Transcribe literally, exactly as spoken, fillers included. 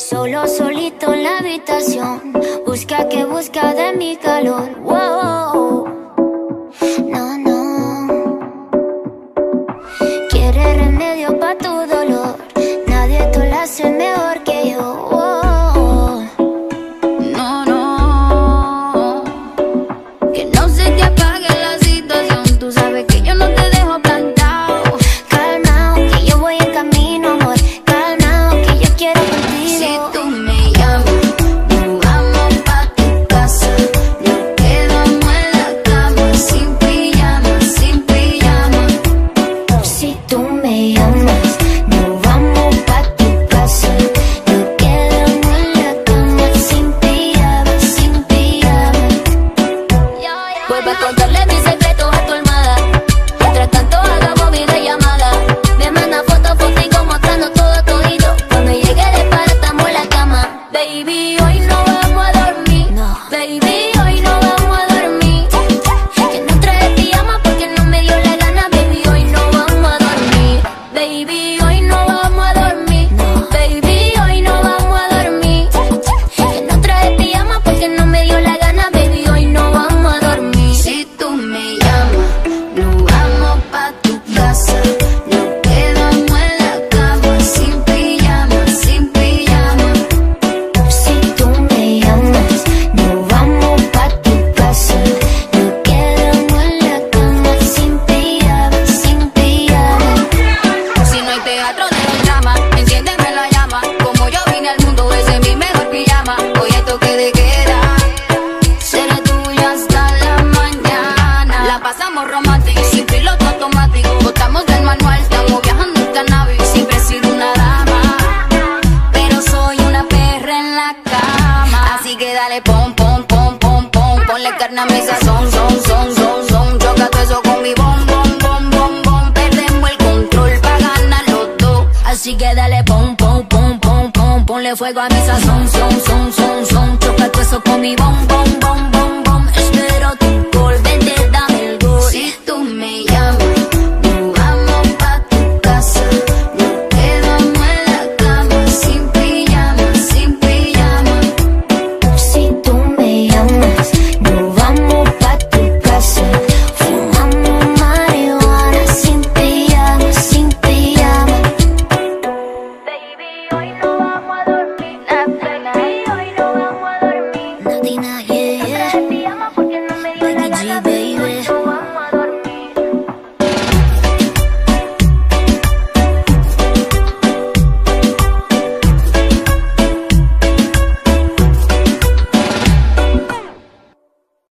Solo, solito en la habitación, busca que busca de mi calor. Wow. No, no. Quiere remedio pa' tu dolor, nadie te lo hace mejor que yo. Wow. No, no. Que no se te apague la situación, tú sabes que yo no te dejo plantado. Calmao, que yo voy en camino, amor. Calmao, que yo quiero contigo. Si tú me llamas, nos vamos pa' tu casa. Nos quedamos en la cama, sin pijama, sin pijama. Si tú me llamas, nos vamos pa' tu casa. Nos quedamos en la cama, sin pijama, sin pijama. Vuelve a contarle mis secretos a tu almohada. Mientras tanto hagamos videollamada. Me manda fotos, fotico mostrando todo todito. Cuando llegue de para estamos en la cama. Baby, hoy no vamos a dormir. No. Baby, hoy no vamos a dormir. Que no trae pijama porque no me dio la gana. Baby, hoy no vamos a dormir. Baby, hoy no vamos a dormir. No. Baby, hoy no vamos a dormir. Que no trae pijama porque no me dio la gana. Baby, hoy no vamos a dormir. Si tú me llamas, nos vamos pa' tu casa. Nos quedamos en la cama, sin pijama, sin pijama. Si tú me llamas, nos vamos pa' tu casa. Nos quedamos en la cama, sin pijama, sin pijama. Si no hay teatro de los drama, enciéndeme la llama. Como yo vine al mundo, ese es mi mejor pijama. Hoy esto que de queda, seré tuya hasta la mañana. La pasamos romántica, sin piloto automático. Botamos del manual, estamos viajando en cannabis. Siempre he sido una dama, pero soy una perra en la cama. Así que dale pom, pom, pom, pom, pom. Ponle carne a mi sazón, son, son, son, son. Choca todo eso con mi bom, bom, bom, bom, bom. Perdemos el control pa' ganar los dos. Así que dale pom, pom, pom, pom, pom. Ponle fuego a mi sazón, son, son, son, son. Choca todo eso con mi bom, bom, bom,